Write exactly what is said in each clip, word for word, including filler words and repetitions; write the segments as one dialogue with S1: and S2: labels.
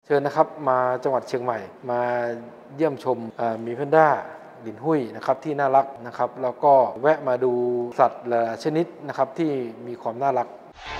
S1: เชิญนะครับมาจังหวัดเชียงใหม่มาเยี่ยมชมหมีแพนด้าลินหุ้ยนะครับที่น่ารักนะครับแล้วก็แวะมาดูสัตว์หลายชนิดนะครับที่มีความน่ารัก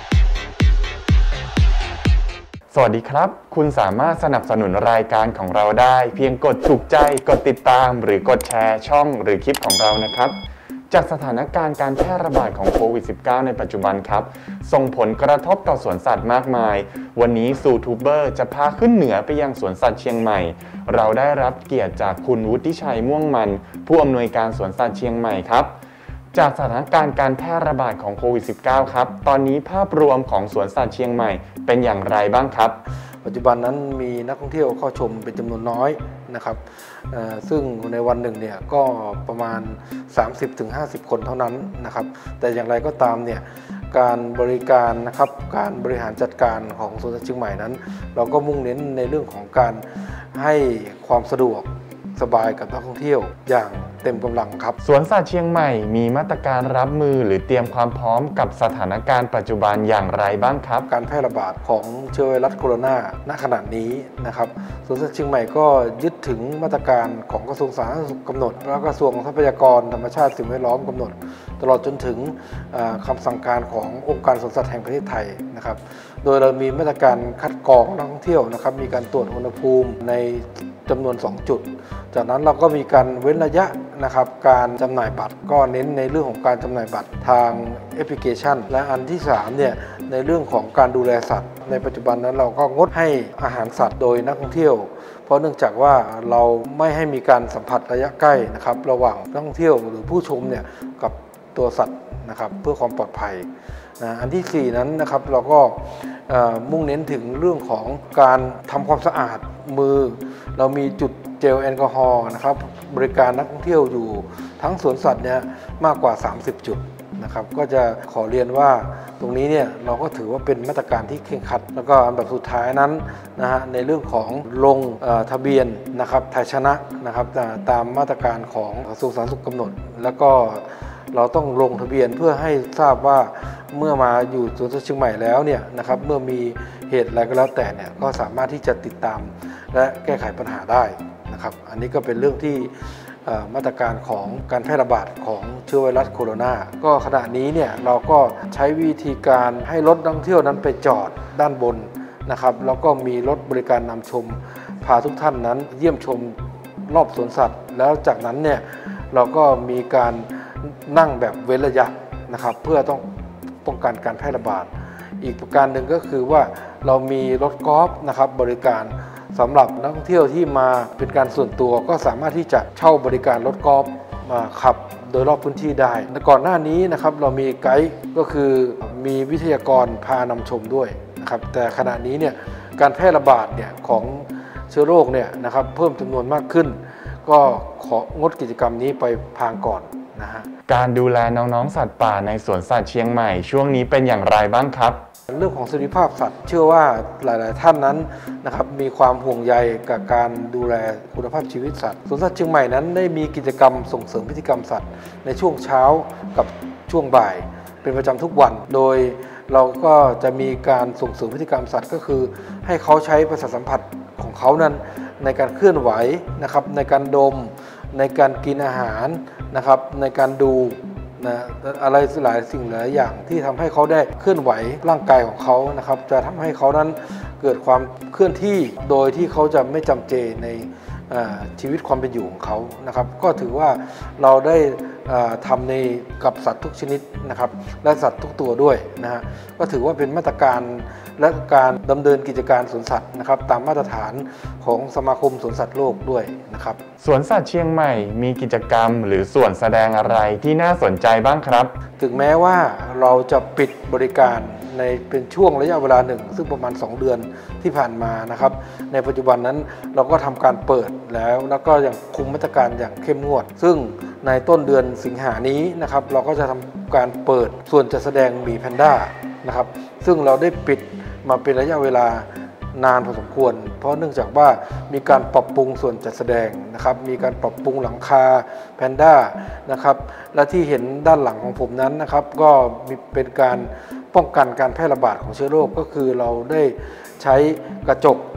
S2: สวัสดีครับคุณสามารถสนับสนุนรายการของเราได้เพียงกดถูกใจกดติดตามหรือกดแชร์ช่องหรือคลิปของเรานะครับจากสถานการณ์การแพร่ระบาดของโควิด สิบเก้า ในปัจจุบันครับส่งผลกระทบต่อสวนสัตว์มากมายวันนี้ซูทูบเบอร์จะพาขึ้นเหนือไปยังสวนสัตว์เชียงใหม่เราได้รับเกียรติจากคุณวุฒิชัยม่วงมันผู้อำนวยการสวนสัตว์เชียงใหม่ครับจากสถานการณ์การแพร่ระบาดของโควิด สิบเก้า ครับตอนนี้ภาพรวมของสวนสัตว์เชียงใหม่เป็นอย่างไรบ้างครับ
S1: ปัจจุบันนั้นมีนักท่องเที่ยวเข้าชมเป็นจำนวนน้อยนะครับซึ่งในวันหนึ่งเนี่ยก็ประมาณ สามสิบถึงห้าสิบ คนเท่านั้นนะครับแต่อย่างไรก็ตามเนี่ยการบริการนะครับการบริหารจัดการของสวนสัตว์เชียงใหม่นั้นเราก็มุ่งเน้นในเรื่องของการให้ความสะดวกสบายกับนักท่องเที่ยวอย่างเต็มกำลังครับ
S2: สวนสัตว์เชียงใหม่มีมาตรการรับมือหรือเตรียมความพร้อมกับสถานการณ์ปัจจุบันอย่างไรบ้างครับ
S1: การแพร่ระบาดของเชื้อไวรัสโคโรนาณขณะนี้นะครับสวนสัตว์เชียงใหม่ก็ยึดถึงมาตรการของกระทรวงสาธารณสุขกำหนดแล้วกระทรวงทรัพยากรธรรมชาติสิ่งแวดล้อมกำหนดตลอดจนถึงคำสั่งการขององค์การสวนสัตว์แห่งประเทศไทยนะครับโดยเรามีมาตรการคัดกรองนักท่องเที่ยวนะครับมีการตรวจอุณหภูมิในจำนวน สอง จุดจากนั้นเราก็มีการเว้นระยะนะครับการจำหน่ายบัตรก็เน้นในเรื่องของการจำหน่ายบัตรทางแอปพลิเคชันและอันที่สามเนี่ยในเรื่องของการดูแลสัตว์ในปัจจุบันนั้นเราก็งดให้อาหารสัตว์โดยนักท่องเที่ยวเพราะเนื่องจากว่าเราไม่ให้มีการสัมผัสระยะใกล้นะครับระหว่างนักท่องเที่ยวหรือผู้ชมเนี่ยกับตัวสัตว์นะครับเพื่อความปลอดภัยนะอันที่สี่นั้นนะครับเราก็มุ่งเน้นถึงเรื่องของการทำความสะอาดมือเรามีจุดเจลแอลกอฮอล์นะครับบริการนักท่องเที่ยวอยู่ทั้งสวนสัตว์เนี่ยมากกว่าสามสิบจุดนะครับก็จะขอเรียนว่าตรงนี้เนี่ยเราก็ถือว่าเป็นมาตรการที่เคร่งครัดแล้วก็อันดับสุดท้ายนั้นนะฮะในเรื่องของลงทะเบียนนะครับไทยชนะนะครับตามมาตรการของกระทรวงสาธารณสุขกำหนดแล้วก็เราต้องลงทะเบียนเพื่อให้ทราบว่าเมื่อมาอยู่สวนสัตว์เชียงใหม่แล้วเนี่ยนะครับเมื่อมีเหตุอะไรก็แล้วแต่เนี่ยก็สามารถที่จะติดตามและแก้ไขปัญหาได้นะครับอันนี้ก็เป็นเรื่องที่มาตรการของการแพร่ระบาดของเชื้อไวรัสโคโรนาก็ขณะนี้เนี่ยเราก็ใช้วิธีการให้รถนักท่องเที่ยวนั้นไปจอดด้านบนนะครับแล้วก็มีรถบริการนำชมพาทุกท่านนั้นเยี่ยมชมรอบสวนสัตว์แล้วจากนั้นเนี่ยเราก็มีการนั่งแบบเว้นระยะนะครับเพื่อต้องป้องกันการแพร่ระบาดอีกประการหนึ่งก็คือว่าเรามีรถกอล์ฟนะครับบริการสำหรับนักท่องเที่ยวที่มาเป็นการส่วนตัวก็สามารถที่จะเช่าบริการรถกอล์ฟมาขับโดยรอบพื้นที่ได้ก่อนหน้านี้นะครับเรามีไกด์ก็คือมีวิทยากรพานำชมด้วยนะครับแต่ขณะนี้เนี่ยการแพร่ระบาดเนี่ยของเชื้อโรคเนี่ยนะครับเพิ่มจำนวนมากขึ้นก็ของดกิจกรรมนี้ไปพางก่อนนะฮะ
S2: การดูแลน้องๆสัตว์ป่าในสวนสัตว์เชียงใหม่ช่วงนี้เป็นอย่างไรบ้างครับ
S1: เรื่องของสุขภาพสัตว์เชื่อว่าหลายๆท่านนั้นนะครับมีความห่วงใยกับการดูแลคุณภาพชีวิตสัตว์สวนสัตว์เชียงใหม่นั้นได้มีกิจกรรมส่งเสริมพฤติกรรมสัตว์ในช่วงเช้ากับช่วงบ่ายเป็นประจำทุกวันโดยเราก็จะมีการส่งเสริมพฤติกรรมสัตว์ก็คือให้เขาใช้ประสาทสัมผัสของเขานั้นในการเคลื่อนไหวนะครับในการดมในการกินอาหารนะครับในการดูนะอะไรหลายสิ่งหลายอย่างที่ทำให้เขาได้เคลื่อนไหวร่างกายของเขานะครับจะทำให้เขานั้นเกิดความเคลื่อนที่โดยที่เขาจะไม่จำเจในชีวิตความเป็นอยู่ของเขานะครับก็ถือว่าเราได้ทำในกับสัตว์ทุกชนิดนะครับและสัตว์ทุกตัวด้วยนะฮะก็ถือว่าเป็นมาตรการและการดำเนินกิจการสวนสัตว์นะครับตามมาตรฐานของสมาคมสวนสัตว์โลกด้วยนะครับ
S2: สวนสัตว์เชียงใหม่มีกิจกรรมหรือส่วนแสดงอะไรที่น่าสนใจบ้างครับ
S1: ถึงแม้ว่าเราจะปิดบริการในเป็นช่วงระยะเวลาหนึ่งซึ่งประมาณสองเดือนที่ผ่านมานะครับในปัจจุบันนั้นเราก็ทำการเปิดแล้วแล้วก็ยังคุมมาตรการอย่างเข้มงวดซึ่งในต้นเดือนสิงหานี้นะครับเราก็จะทำการเปิดส่วนจัดแสดงหมีแพนด้านะครับซึ่งเราได้ปิดมาเป็นระยะเวลานานพอสมควรเพราะเนื่องจากว่ามีการปรับปรุงส่วนจัดแสดงนะครับมีการปรับปรุงหลังคาแพนด้านะครับและที่เห็นด้านหลังของผมนั้นนะครับก็มีเป็นการป้องกันการแพร่ระบาดของเชื้อโรคก็คือเราได้ใช้กระจก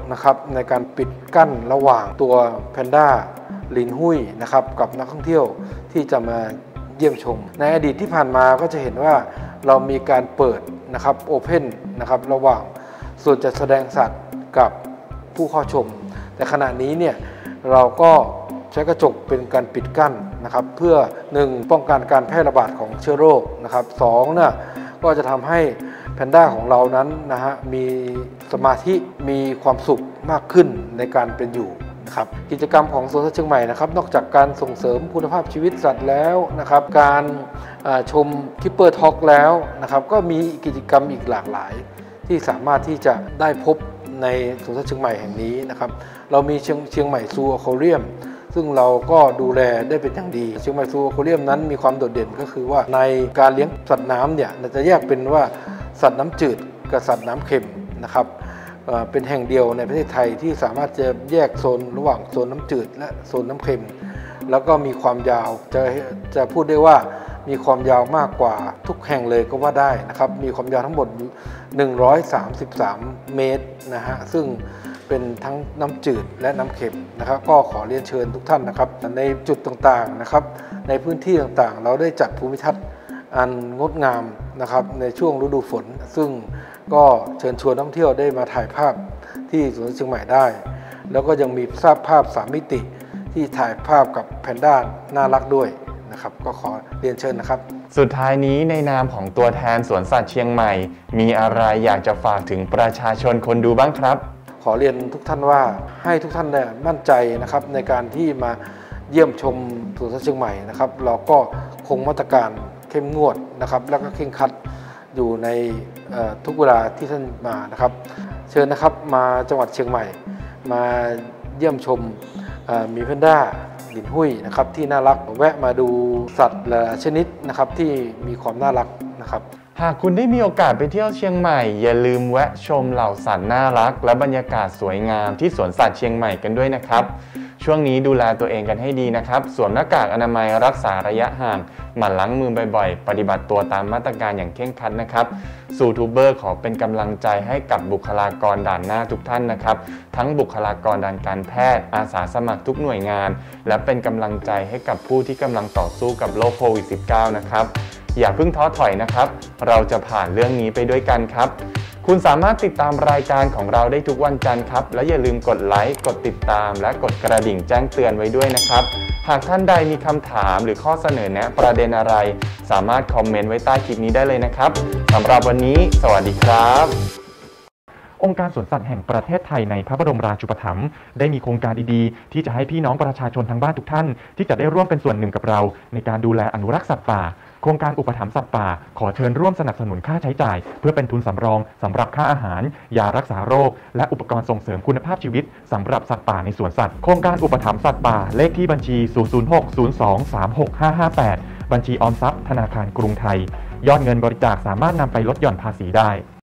S1: นะครับในการปิดกั้นระหว่างตัวแพนด้าลินหุ้ยนะครับกับนักท่องเที่ยวที่จะมาเยี่ยมชมในอดีตที่ผ่านมาก็จะเห็นว่าเรามีการเปิดนะครับโอเพนนะครับระหว่างส่วนจัดแสดงสัตว์กับผู้เข้าชมแต่ขณะนี้เนี่ยเราก็ใช้กระจกเป็นการปิดกั้นนะครับเพื่อหนึ่งป้องกันการแพร่ระบาดของเชื้อโรคนะครับสองเนี่ยก็จะทำให้แพนด้าของเรานั้นนะฮะมีสมาธิมีความสุขมากขึ้นในการเป็นอยู่นะครับกิจกรรมของสวนสัตว์เชียงใหม่นะครับนอกจากการส่งเสริมคุณภาพชีวิตสัตว์แล้วนะครับการชมคิปเปอร์ท็อกแล้วนะครับก็มีกิจกรรมอีกหลากหลายที่สามารถที่จะได้พบในสวนสัตว์เชียงใหม่แห่งนี้นะครับเรามีเชียงเชียงใหม่ซูอควาเรียมซึ่งเราก็ดูแลได้เป็นอย่างดีเชียงใหม่ซูอควาเรียมนั้นมีความโดดเด่นก็คือว่าในการเลี้ยงสัตว์น้ำเนี่ยจะแยกเป็นว่าสัตว์น้ำจืดกับสัตว์น้ำเค็มนะครับเป็นแห่งเดียวในประเทศไทยที่สามารถจะแยกโซนระหว่างโซนน้ำจืดและโซนน้ำเค็มแล้วก็มีความยาวจะจะพูดได้ว่ามีความยาวมากกว่าทุกแห่งเลยก็ว่าได้นะครับมีความยาวทั้งหมดหนึ่งร้อยสามสิบสามเมตรนะฮะซึ่งเป็นทั้งน้ำจืดและน้ำเค็มนะครับก็ขอเรียนเชิญทุกท่านนะครับในจุดต่างๆนะครับในพื้นที่ต่างๆเราได้จัดภูมิทัศน์อันงดงามนะครับในช่วงฤดูฝนซึ่งก็เชิญชวนนักท่องเที่ยวได้มาถ่ายภาพที่สวนเชียงใหม่ได้แล้วก็ยังมีภาพภาพสามมิติที่ถ่ายภาพกับแพนด้าน่ารักด้วยนะครับก็ขอเรียนเชิญนะครับ
S2: สุดท้ายนี้ในนามของตัวแทนสวนสัตว์เชียงใหม่มีอะไรอยากจะฝากถึงประชาชนคนดูบ้างครับ
S1: ขอเรียนทุกท่านว่าให้ทุกท่านได้มั่นใจนะครับในการที่มาเยี่ยมชมสวนสัตว์เชียงใหม่นะครับเราก็คงมาตรการเข้มงวดนะครับแล้วก็เคร่งครัดอยู่ในทุกเวลาที่ท่านมานะครับเชิญนะครับมาจังหวัดเชียงใหม่มาเยี่ยมชมมีแพนด้าลินหุ้ยนะครับที่น่ารักแวะมาดูสัตว์หลายชนิดนะครับที่มีความน่ารักนะครับ
S2: หากคุณได้มีโอกาสไปเที่ยวเชียงใหม่อย่าลืมแวะชมเหล่าสัตว์น่ารักและบรรยากาศสวยงามที่สวนสัตว์เชียงใหม่กันด้วยนะครับช่วงนี้ดูแลตัวเองกันให้ดีนะครับสวมหน้ากากอนามัยรักษาระยะห่างหมั่นล้างมือบ่อยๆปฏิบัติตัวตามมาตรการอย่างเคร่งครัดนะครับซูทูบเบอร์ขอเป็นกำลังใจให้กับบุคลากรด่านหน้าทุกท่านนะครับทั้งบุคลากรด้านการแพทย์อาสาสมัครทุกหน่วยงานและเป็นกำลังใจให้กับผู้ที่กำลังต่อสู้กับโรคโควิด สิบเก้า นะครับอย่าเพิ่งท้อถอยนะครับเราจะผ่านเรื่องนี้ไปด้วยกันครับคุณสามารถติดตามรายการของเราได้ทุกวันจันทร์ครับและอย่าลืมกดไลค์กดติดตามและกดกระดิ่งแจ้งเตือนไว้ด้วยนะครับหากท่านใดมีคำถามหรือข้อเสนอแนะประเด็นอะไรสามารถคอมเมนต์ไว้ใต้คลิปนี้ได้เลยนะครับสำหรับวันนี้สวัสดีครับ
S3: องค์การสวนสัตว์แห่งประเทศไทยในพระบรมราชูปถัมภ์ได้มีโครงการดีๆที่จะให้พี่น้องประชาชนทางบ้านทุกท่านที่จะได้ร่วมเป็นส่วนหนึ่งกับเราในการดูแลอนุรักษ์สัตว์ป่าโครงการอุปถัมภ์สัตว์ป่าขอเชิญร่วมสนับสนุนค่าใช้จ่ายเพื่อเป็นทุนสำรองสำหรับค่าอาหารยารักษาโรคและอุปกรณ์ส่งเสริมคุณภาพชีวิตสำหรับสัตว์ป่าในสวนสัตว์โครงการอุปถัมภ์สัตว์ป่าเลขที่บัญชี ศูนย์ ศูนย์ หก ศูนย์ สอง สาม หก ห้า ห้า แปด บัญชีออมทรัพย์ธนาคารกรุงไทยยอดเงินบริจาคสามารถนำไปลดหย่อนภาษีได้